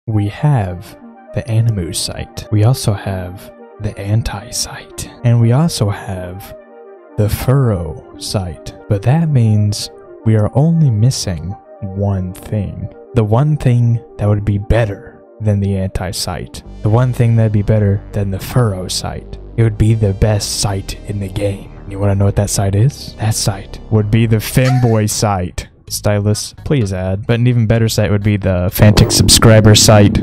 We have the animu sight. We also have the anti-sight. And we also have the furrow sight. But that means we are only missing one thing. The one thing that would be better than the anti-sight. The one thing that'd be better than the furrow sight. It would be the best sight in the game. You want to know what that sight is? That sight would be the femboy sight. Stylus, please add. But an even better sight would be the Fantix subscriber sight.